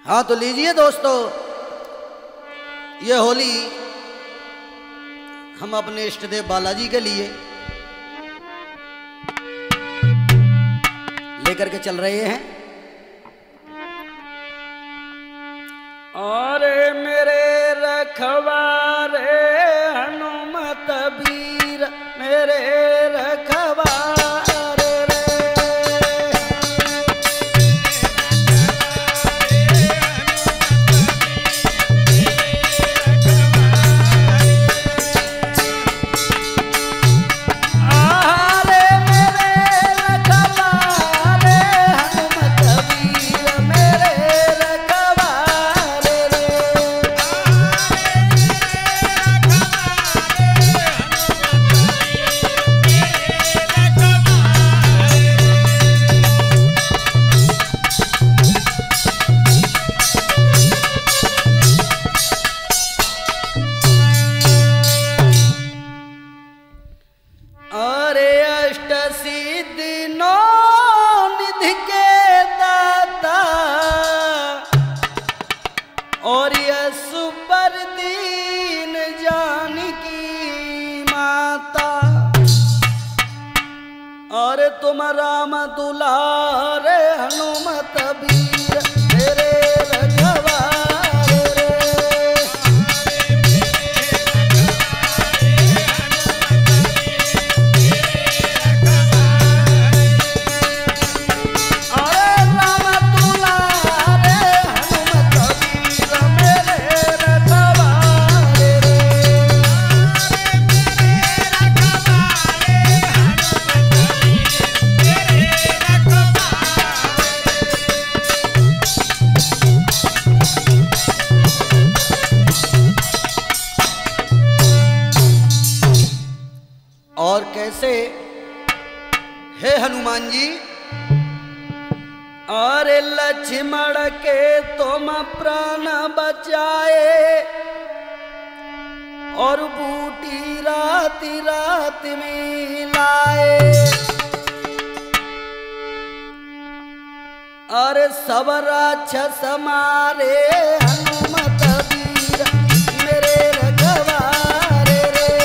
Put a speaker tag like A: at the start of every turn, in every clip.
A: हाँ तो लीजिए दोस्तों, ये होली हम अपने इष्ट देव बालाजी के लिए लेकर के चल रहे हैं।
B: अरे मेरे रखवारे हनुमत वीर मेरे रखवारे और सुपर दीन जानकी माता और तुम राम दुलारे हनुमत वीर मेरे रखवारे
A: और कैसे हे हनुमान जी।
B: अरे लक्ष्मण के तुम प्राण बचाए और बूटी रात रात में लाए। अरे सब राक्षस मारे हनुमत वीर मेरे रखवारे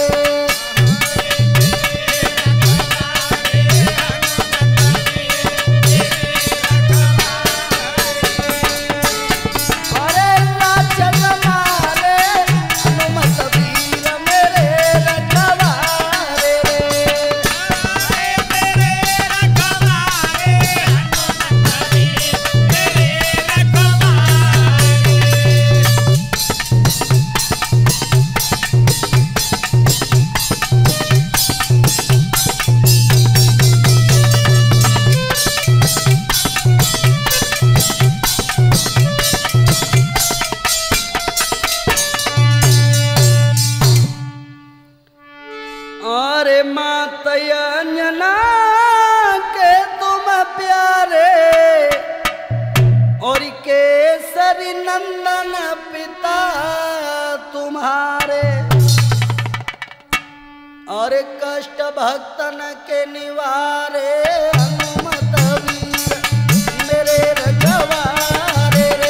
B: अंजना के तुम प्यारे और केसरी नंदन पिता तुम्हारे और कष्ट भक्तन के निवारे हनुमत वीर मेरे रखवारे रे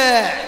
B: है